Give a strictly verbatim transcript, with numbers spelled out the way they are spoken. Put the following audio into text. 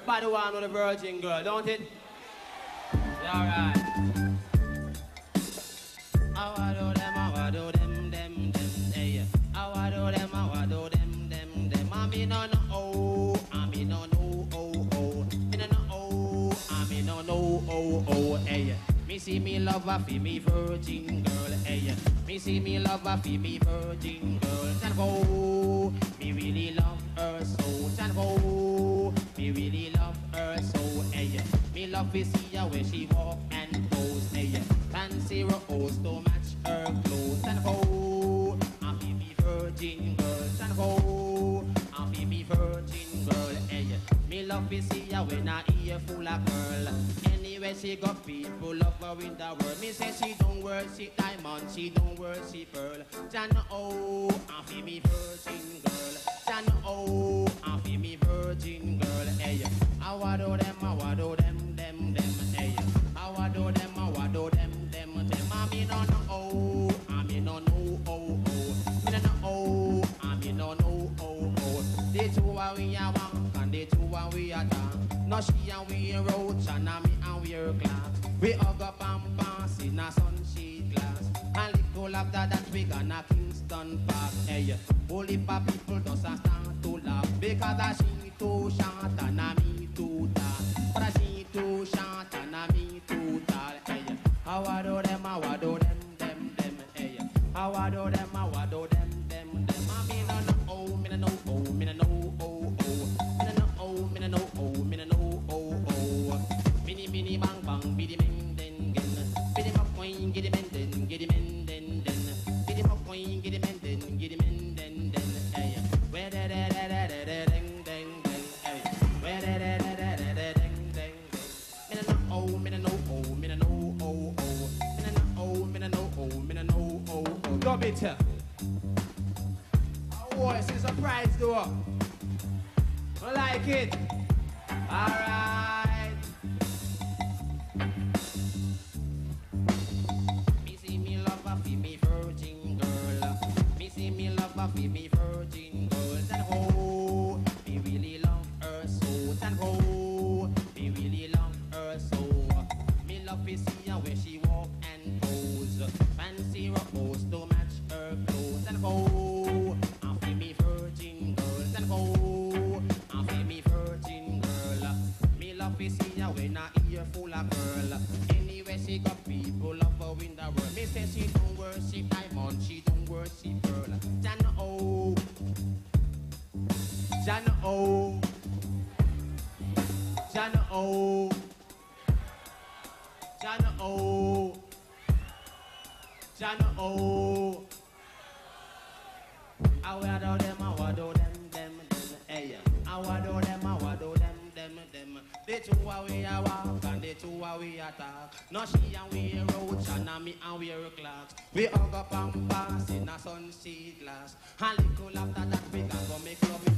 Everybody want on the virgin girl, don't it? Yeah, alright. How I do them, how I do them, them, them, hey. How I do them, how I do them, them, them. I mean no no oh, I mean no no oh oh. Me no no oh, I mean no no oh oh, hey. Me see me love a fi me virgin girl, hey. Me see me love a fi me virgin girl. And go, me really love her so. And go, me really love her so, hey. Me love to see her when she walk and pose, hey. Fancy her hose to match her clothes. And go, I fi me virgin girl. And go, I fi me virgin girl, hey. Me love to see her when her ear full of curl. Anyway she got people love her in the world. Me say she don't worship diamond, she don't worship pearl. Jana oh, I fi me virgin girl. Jana oh, I fi me virgin girl, hey. How I do them, how I do them, them, them, hey. How I do them, how I do them, them, them. I mean no no oh, I mean no no oh oh. Me no no oh, I mean no no oh oh. They two are we a walk and they two are we a talk. No she and we roach and me and we her class. We hug up and pass in a sunshade glass. And little after that we gonna Kingston Park, hey. Only pa people just a start to laugh because a she too short and a me too tall. But a she too short and a me too tall, hey. How I do them, how I do them, them, them, hey. How I do them, how I do them, them, them. I mean no no oh, me no no oh, me no no oh oh. Me no no oh, me no no oh, me no no oh oh. Mini mini bang bang, bidi men den gen. Bidi ma coin, giddy men den, giddy men den den. Bidi ma coin, giddy men den, giddy men den den. Hey, where da da da da da da ding ding ding. Hey, where da da da da da da ding ding ding. Me no no oh, me no no oh, me no no oh oh. Me no no oh, me no no oh, me no no oh oh. Dub it. Oh, it's a surprise though. I like it. All right. Me see me love a fi me virgin girl. Me see me love a fi me virgin girl. And oh, me really love her so. And oh, me really love her so. Me love to see her when she walk and pose. Fancy her pose to match her clothes. And oh, I fi me virgin girl. And oh, I fi me virgin girl. Me love to see her when her ear full of curl. Anyway she got people love her in the world. Me say she don't worship diamond, she don't worship pearl. Jana oh, Jana oh, Jana oh, Jana oh, Jana oh. How I do them, how I do them, them, them, hey. How I do them, how I do them, them, them. They two are we a walk and they two are we a talk. No she and we a roach and me and we a clocks. We hug up and pass in a sunshade glass. And little after that we can go make love.